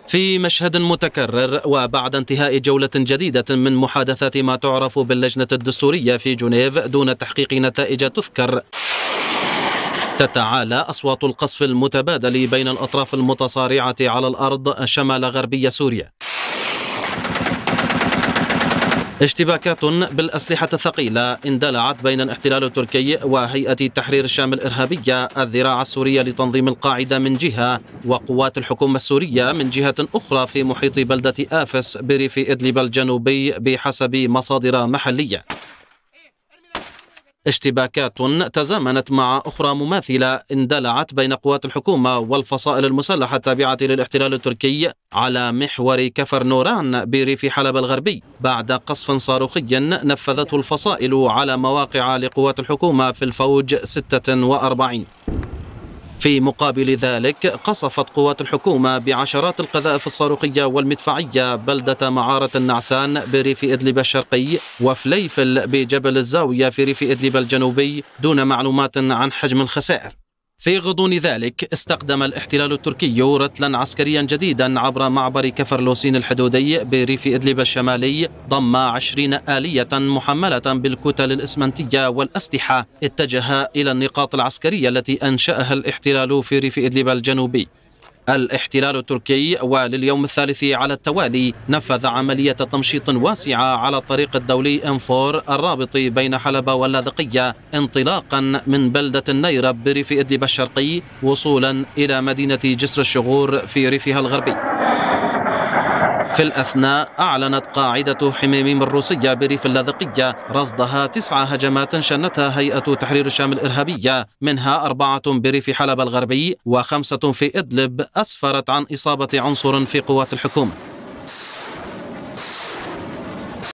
في مشهد متكرر وبعد انتهاء جولة جديدة من محادثات ما تعرف باللجنة الدستورية في جنيف دون تحقيق نتائج تذكر، تتعالى أصوات القصف المتبادل بين الأطراف المتصارعة على الأرض شمال غربي سوريا. اشتباكات بالأسلحة الثقيلة اندلعت بين الاحتلال التركي وهيئة تحرير الشام الإرهابية الذراع السورية لتنظيم القاعدة من جهة، وقوات الحكومة السورية من جهة أخرى في محيط بلدة آفس بريف إدلب الجنوبي بحسب مصادر محلية. اشتباكات تزامنت مع أخرى مماثلة اندلعت بين قوات الحكومة والفصائل المسلحة التابعة للاحتلال التركي على محور كفر نوران بريف حلب الغربي بعد قصف صاروخي نفذته الفصائل على مواقع لقوات الحكومة في الفوج 46. في مقابل ذلك قصفت قوات الحكومة بعشرات القذائف الصاروخية والمدفعية بلدة معارة النعسان بريف إدلب الشرقي وفليفل بجبل الزاوية في ريف إدلب الجنوبي دون معلومات عن حجم الخسائر. في غضون ذلك استخدم الاحتلال التركي رتلا عسكريا جديدا عبر معبر كفر لوسين الحدودي بريف إدلب الشمالي ضم 20 آلية محملة بالكتل الإسمنتية والأسلحة اتجه إلى النقاط العسكرية التي أنشأها الاحتلال في ريف إدلب الجنوبي. الاحتلال التركي ولليوم الثالث على التوالي نفذ عملية تمشيط واسعة على الطريق الدولي M4 الرابط بين حلب واللاذقية انطلاقا من بلدة النيرب بريف إدلب الشرقي وصولا إلى مدينة جسر الشغور في ريفها الغربي. في الأثناء أعلنت قاعدة حميميم الروسية بريف اللاذقية رصدها 9 هجمات شنتها هيئة تحرير الشام الإرهابية، منها 4 بريف حلب الغربي و5 في إدلب، أسفرت عن إصابة عنصر في قوات الحكومة.